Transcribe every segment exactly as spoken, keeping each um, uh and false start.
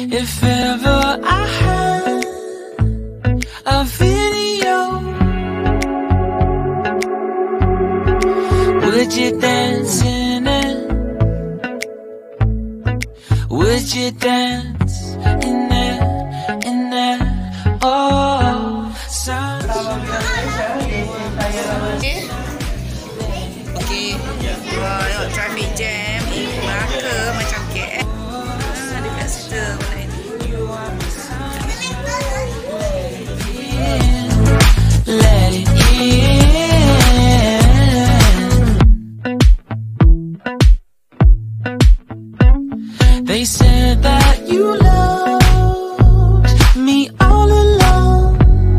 If ever I had a video, would you dance in it? Would you dance in it, in it? Oh, sun. Okay, wah, tengok traffic jam. Melaka macam K L. Ah, dekat situ mana ini. Let it in. They said that you loved me all along.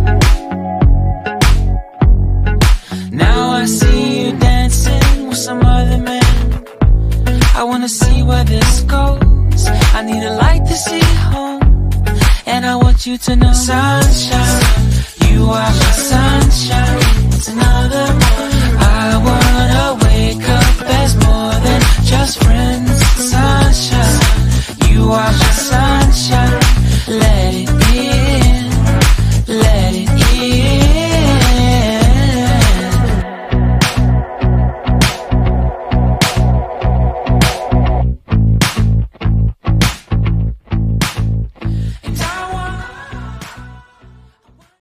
Now I see you dancing with some other man. I wanna see where this goes. I need a light to see home, and I want you to know, sunshine, you are my sunshine. It's another morning. I wanna wake up as more than just friends. Sunshine, you are my sunshine. Let it